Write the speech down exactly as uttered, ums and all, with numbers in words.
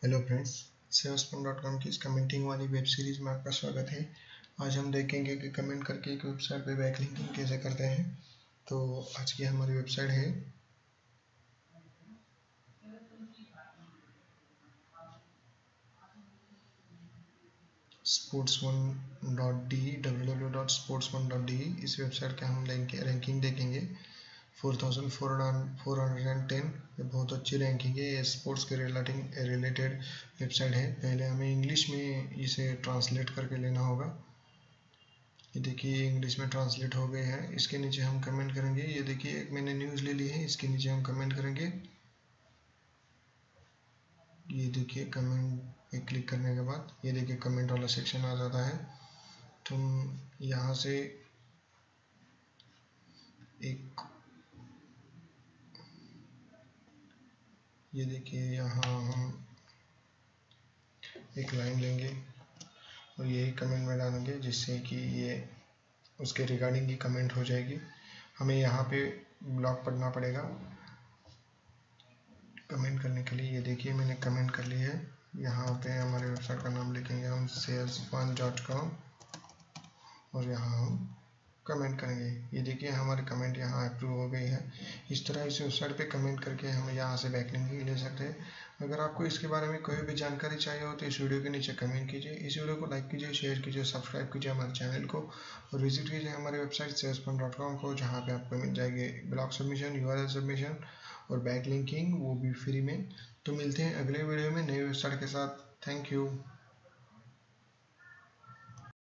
Hello friends, sales phone dot com की इस commenting वाली वेब सीरीज़ में आपका स्वागत है। आज हम देखेंगे कि कमेंट करके एक वेबसाइट पे बैकलिंकिंग कैसे करते हैं। तो आज की हमारी वेबसाइट है sports one dot D W W dot sports one dot D. इस वेबसाइट का हम रैंकिंग देखेंगे four thousand four hundred and ten. ये बहुत अच्छी रैंकिंग है। ये स्पोर्ट्स के रिलेटिंग रिलेटेड वेबसाइट है। पहले हमें इंग्लिश में इसे ट्रांसलेट करके लेना होगा। ये देखिए इंग्लिश में ट्रांसलेट हो गए हैं। इसके नीचे हम कमेंट करेंगे। ये देखिए एक मैंने न्यूज़ ले ली है, इसके नीचे हम कमेंट करेंगे। ये देखिए कमेंट पे क्लिक करने के बाद ये देखिए कमेंट वाला सेक्शन आ जाता है। तो हम यहाँ से एक ये देखिए यहाँ हम एक लाइन लेंगे और यही कमेंट में डालेंगे, जिससे कि ये उसके रिगार्डिंग की कमेंट हो जाएगी। हमें यहाँ पे ब्लॉक पढ़ना पड़ेगा कमेंट करने के लिए। ये देखिए मैंने कमेंट कर ली है। यहाँ पे हमारे वेबसाइट का नाम लिखेंगे हम सेल्स वन डॉट कॉम और यहाँ हम कमेंट करेंगे। ये देखिए हमारे कमेंट यहाँ अप्रूव हो गई है। इस तरह इस वेबसाइट पे कमेंट करके हम यहाँ से बैकलिंकिंग ले सकते हैं। अगर आपको इसके बारे में कोई भी जानकारी चाहिए हो तो इस वीडियो के नीचे कमेंट कीजिए। इस वीडियो को लाइक कीजिए, शेयर कीजिए, सब्सक्राइब कीजिए हमारे चैनल को और विजिट कीजिए हमारे website sales one dot com को, जहाँ पे आपको मिल जाएगी ब्लॉग सबमिशन, यूआरएल सबमिशन और बैकलिंकिंग, वो भी फ्री में। तो मिलते हैं अगले वीडियो में नए वेबसाइट के साथ। Thank you.